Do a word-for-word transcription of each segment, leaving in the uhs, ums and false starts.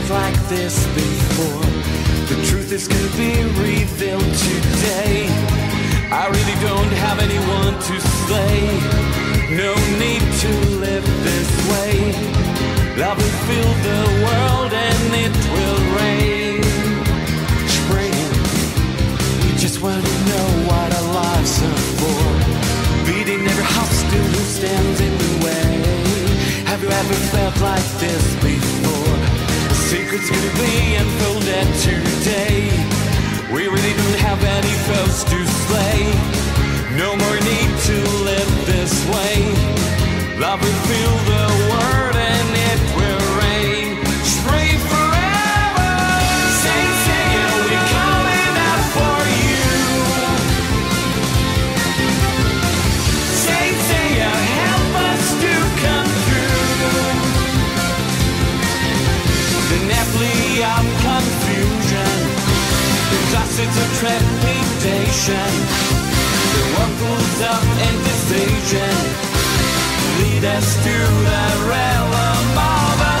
like this before. The truth is gonna be revealed today. I really don't have anyone to slay. No need to live this way. Love will fill the world and it will rain. Spring, we just wanna know what our lives are for. Beating every obstacle who stands in the way. Have you ever felt like this before? The secret's gonna be unfolded today. We really don't have any foes to slay. No more need to live this way. Love will fill the world and it will rain. Spray forever. Say, say, yeah, we're calling out for you. Say, say, yeah, help us to come through. The nephew of confusion, the classics of trepidation, the whirlpools of indecision lead us to the realm of a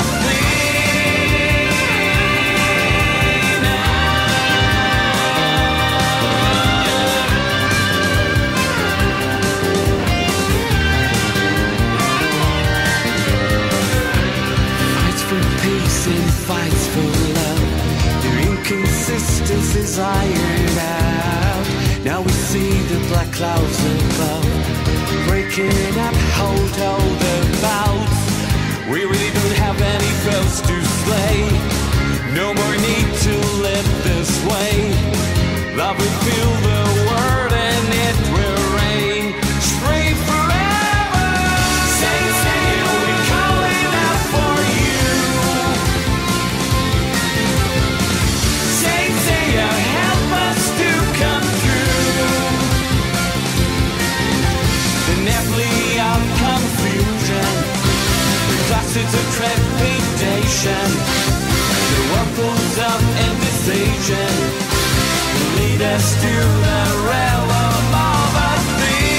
Fights for peace and fights for love. Their inconsistencies ironed out. Now we see the black clouds above, breaking up, hold all the bouts. We really don't have any foes to slay. No more need to live this way. Love will fill the world and it will rain. Spray forever. Say, say, we're calling out for you. Say, say, help us to come through. The nephew of confusion, the classics of trepidation, the whirlpools of indecision lead us to the realm of Athena.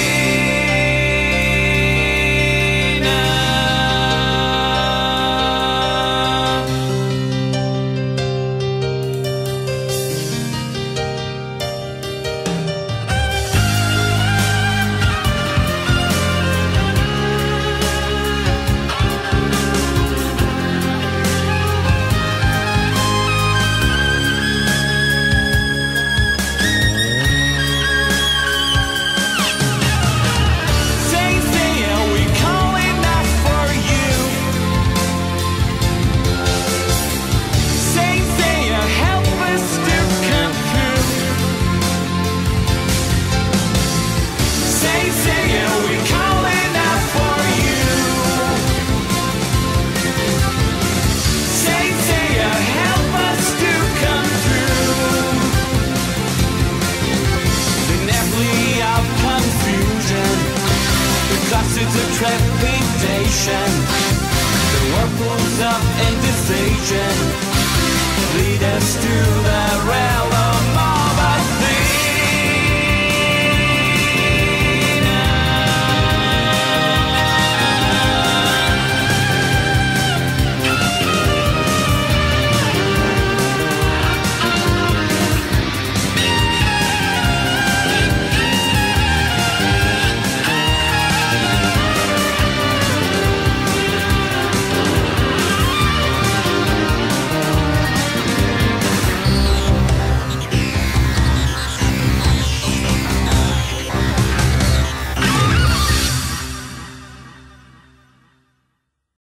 Classics of trepidation, the whirlpools of indecision lead us to